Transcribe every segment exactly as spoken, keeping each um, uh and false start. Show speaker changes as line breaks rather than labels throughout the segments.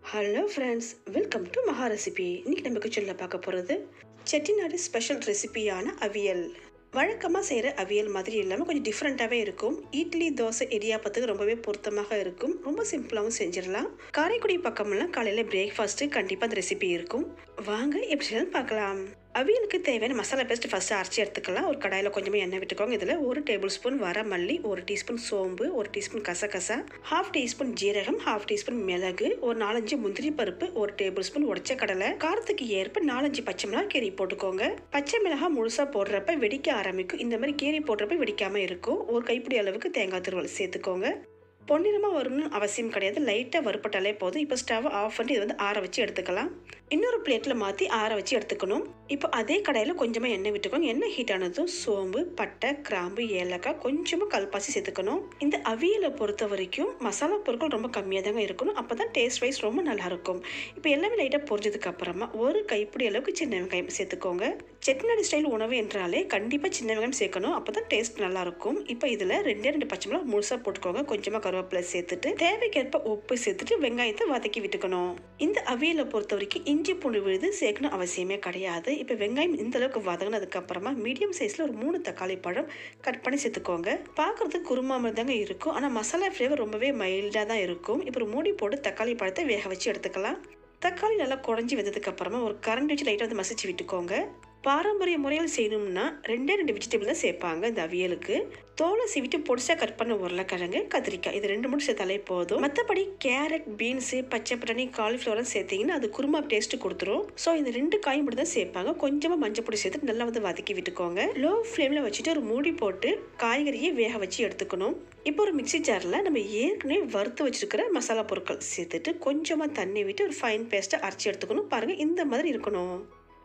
Hello friends, welcome to Maha recipe. இன்னைக்கு நம்ம கிச்சனில் பார்க்க போகிறது செட்டிநாடு ஸ்பெஷல் ரெசிபியான அவியல். வழக்கமாக செய்கிற அவியல் மாதிரி இல்லாமல் கொஞ்சம் டிஃப்ரெண்ட்டாகவே இருக்கும். இட்லி, தோசை, இடியாப்பத்துக்கு ரொம்பவே பொருத்தமாக இருக்கும். ரொம்ப சிம்பிளாகவும் செஞ்சிடலாம். காரைக்குடி பக்கமெல்லாம் காலையில் பிரேக்ஃபாஸ்ட்டு கண்டிப்பாக அந்த ரெசிபி இருக்கும். வாங்க எப்படி செய்யலாம் பார்க்கலாம். அவியலுக்கு தேவையான மசாலா பேஸ்ட் ஃபஸ்ட்டு அரைச்சி எடுத்துக்கலாம். ஒரு கடாயில் கொஞ்சமாக எண்ணெய் விட்டுக்கோங்க. இதில் ஒரு டேபிள் ஸ்பூன் வரமல்லி, ஒரு டீஸ்பூன் சோம்பு, ஒரு டீஸ்பூன் கசகசா, ஹாஃப் டீஸ்பூன் ஜீரகம், ஹாஃப் டீஸ்பூன் மிளகு, ஒரு நாலஞ்சு முந்திரி பருப்பு, ஒரு டேபிள் ஸ்பூன் உடைச்ச கடலை, காரத்துக்கு ஏற்ப நாலஞ்சு பச்சை மிளகாய் கீரி போட்டுக்கோங்க. பச்சை மிளகாய் முழுசாக போடுறப்ப வெடிக்க ஆரம்பிக்கும். இந்த மாதிரி கீரி போடுறப்ப வெடிக்காமல் இருக்கும். ஒரு கைப்பிடி அளவுக்கு தேங்காய் துருவல் சேர்த்துக்கோங்க. பொன்னிறமாக வரணும்னு அவசியம் கிடையாது. லைட்டாக வறுப்பட்டாலே போதும். இப்போ ஸ்டவ் ஆஃப் பண்ணி இதை வந்து ஆற வச்சு எடுத்துக்கலாம். இன்னொரு பிளேட்டில் மாற்றி ஆற வச்சு எடுத்துக்கணும். இப்போ அதே கடாயில் கொஞ்சமாக எண்ணெய் விட்டுக்கோங்க. எண்ணெய் ஹீட் ஆனதும் சோம்பு, பட்டை, கிராம்பு, ஏலக்காய், கொஞ்சமாக கல்பாசி சேர்த்துக்கணும். இந்த அவியலை பொறுத்த வரைக்கும் மசாலா பொருட்கள் ரொம்ப கம்மியாக தாங்க இருக்கணும். அப்போ தான் டேஸ்ட் வைஸ் ரொம்ப நல்லாயிருக்கும். இப்போ எல்லாமே லைட்டாக பொரிஞ்சதுக்கு அப்புறமா ஒரு கைப்பிடி அளவுக்கு சின்ன வெங்காயம் சேர்த்துக்கோங்க. செட்டிநாடு ஸ்டைல் உணவு என்றாலே கண்டிப்பாக சின்ன வெங்காயம் சேர்க்கணும். அப்போ தான் டேஸ்ட் நல்லாயிருக்கும். இப்போ இதில் ரெண்டே ரெண்டு பச்சை மிளகாய் முழுசாக போட்டுக்கோங்க. கொஞ்சமாக கருவேப்பிலை சேர்த்துட்டு தேவைக்கேற்ப உப்பு சேர்த்துட்டு வெங்காயத்தை வதக்கி விட்டுக்கணும். இந்த அவியலை பொறுத்த வரைக்கும் இஞ்சி பூண்டு விழுது சேர்க்கணும் அவசியமே கிடையாது. இப்போ வெங்காயம் இந்த அளவுக்கு வதங்கினதுக்கு அப்புறமா மீடியம் சைஸ்ல ஒரு மூணு தக்காளி பழம் கட் பண்ணி சேர்த்துக்கோங்க. பார்க்கறதுக்கு குருமா மாதிரி தாங்க இருக்கும். ஆனால் மசாலா ஃப்ளேவர் ரொம்பவே மைல்டாக தான் இருக்கும். இப்போ ஒரு மூடி போட்டு தக்காளி பழத்தை வேக வச்சு எடுத்துக்கலாம். தக்காளி நல்லா குழஞ்சி வந்ததுக்கு அப்புறமா ஒரு கரண்டி வச்சு லைட்டாக வந்து மசிச்சு விட்டுக்கோங்க. பாரம்பரிய முறையில் செய்யணும்னா ரெண்டே ரெண்டு வெஜிடபிள் தான் சேர்ப்பாங்க இந்த அவியலுக்கு. தோலை சீவிட்டு பொடிசா கட் பண்ண உருளைக்கிழங்கு, கத்திரிக்காய், இது ரெண்டு மட்டும் சேர்த்தாலே போதும். மற்றபடி கேரட், பீன்ஸு, பச்சை பட்டாணி, காலிஃப்ளவர்லாம் சேர்த்தீங்கன்னா அது குருமா டேஸ்ட் கொடுத்துரும். ஸோ இந்த ரெண்டு காயும் மட்டும் தான் சேர்ப்பாங்க. கொஞ்சமாக மஞ்சள் பொடி சேர்த்து நல்லா வந்து வதக்கி விட்டுக்கோங்க. லோ ஃப்ளேமில் வச்சுட்டு ஒரு மூடி போட்டு காய்கறியை வேக வச்சு எடுத்துக்கணும். இப்போ ஒரு மிக்சி ஜாரில் நம்ம ஏற்கனவே வறுத்து வச்சிருக்கிற மசாலா பொருட்கள் சேர்த்துட்டு கொஞ்சமாக தண்ணி விட்டு ஒரு ஃபைன் பேஸ்ட்டை அரைச்சி எடுத்துக்கணும். பாருங்கள், இந்த மாதிரி இருக்கணும்.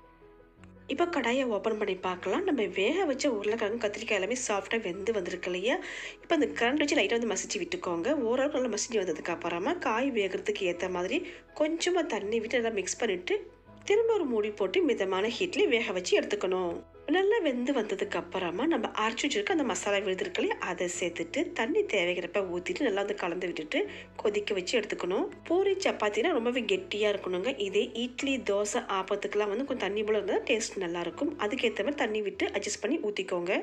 இப்போ கடாயை ஓப்பன் பண்ணி பார்க்கலாம். நம்ம வேக வச்ச உருளைக்கிழங்கு, கத்திரிக்காய் எல்லாமே சாஃப்டாக வெந்து வந்திருக்கு இல்லையா? இப்போ அந்த கரண்ட் வச்சு லைட்டாக வந்து மசிச்சு விட்டுக்கோங்க. ஓரளவுக்கு நல்லா மசிஞ்சு வந்ததுக்கு அப்புறமா காய் வேகிறதுக்கு ஏற்ற மாதிரி கொஞ்சமாக தண்ணி விட்டு நல்லா மிக்ஸ் பண்ணிவிட்டு திரும்ப ஒரு மூடி போட்டு மிதமான ஹீட்லேயே வேக வச்சு எடுத்துக்கணும். நல்லா வெந்து வந்ததுக்கு அப்புறமா நம்ம அரைச்சி வச்சிருக்க அந்த மசாலா விழுதுருக்கலையே அதை சேர்த்துட்டு தண்ணி தேவைக்கிறப்ப ஊற்றிட்டு நல்லா வந்து கலந்து விட்டுட்டு கொதிக்க வச்சு எடுத்துக்கணும். பூரி சப்பாத்தினா ரொம்பவே கெட்டியாக இருக்கணுங்க. இதே இட்லி, தோசை, ஆப்பத்துக்கெல்லாம் வந்து கொஞ்சம் தண்ணி போல இருந்தால் டேஸ்ட் நல்லாயிருக்கும். அதுக்கேற்ற மாதிரி தண்ணி விட்டு அட்ஜஸ்ட் பண்ணி ஊற்றிக்கோங்க.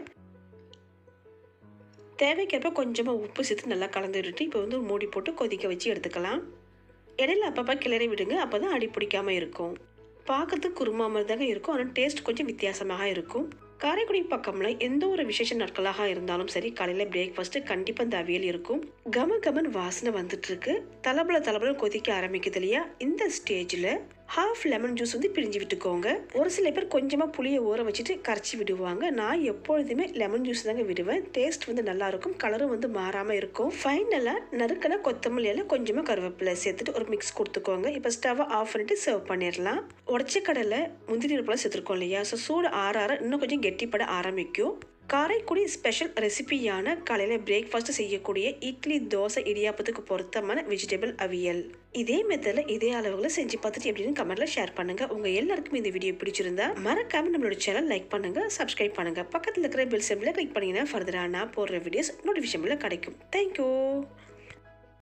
தேவைக்கிறப்ப கொஞ்சமாக உப்பு சேர்த்து நல்லா கலந்து விட்டுட்டு இப்போ வந்து மூடி போட்டு கொதிக்க வச்சு எடுத்துக்கலாம். இடையில அப்பப்போ கிளறி விடுங்க. அப்போ தான் அடி பிடிக்காமல் இருக்கும். பார்க்கறதுக்கு குருமா மாதிரி தாங்க இருக்கும். ஆனால் டேஸ்ட் கொஞ்சம் வித்தியாசமாக இருக்கும். காரைக்குடி பக்கம்ல எந்த ஒரு விசேஷ நாட்களாக இருந்தாலும் சரி, காலையில் பிரேக்ஃபாஸ்ட்டு கண்டிப்பாக இந்த அவியல் இருக்கும். கம கமன் வாசனை வந்துட்டு இருக்கு. தலபல தலபல கொதிக்க ஆரம்பிக்குது இல்லையா? இந்த ஸ்டேஜில் ஹாஃப் லெமன் ஜூஸ் வந்து பிரிஞ்சு விட்டுக்கோங்க. ஒரு சில பேர் கொஞ்சமாக புளியை ஊற வச்சுட்டு கரைச்சி விடுவாங்க. நான் எப்பொழுதுமே லெமன் ஜூஸ் தாங்க விடுவேன். டேஸ்ட் வந்து நல்லா இருக்கும். கலரும் வந்து மாறாமல் இருக்கும். ஃபைனலாக நறுக்கின கொத்தமல்லியில கொஞ்சமாக கருவேப்பிலை சேர்த்துட்டு ஒரு மிக்ஸ் கொடுத்துக்கோங்க. இப்போ ஸ்டவ்வை ஆஃப் பண்ணிட்டு சர்வ் பண்ணிடலாம். உடச்ச கடலை, முந்திரி பருப்புலாம் சேர்த்துருக்கோம் இல்லையா? ஸோ சூடு ஆற ஆற இன்னும் கொஞ்சம் கெட்டிப்பட ஆரம்பிக்கும். காரைக்குடி ஸ்பெஷல் ரெசிபியான காலையில் பிரேக்ஃபாஸ்ட் செய்யக்கூடிய இட்லி, தோசை, இடியாப்பத்துக்கு பொருத்தமான வெஜிடபிள் அவியல். இதே மெத்தடில் இதே அளவுகளை செஞ்சு பார்த்துட்டு எப்படின்னு கமெண்ட்ல ஷேர் பண்ணுங்க. உங்க எல்லாருக்கும் இந்த வீடியோ பிடிச்சிருந்தா மறக்காம நம்மளோட சேனல் லைக் பண்ணுங்க, சப்ஸ்கிரைப் பண்ணுங்க. பக்கத்தில் இருக்கிற பெல் சிம்பிளை கிளிக் பண்ணீங்கன்னா ஃபர்தரா நான் போடுற வீடியோஸ் நோட்டிஃபிகேஷன்ல கிடைக்கும். தேங்க்யூ.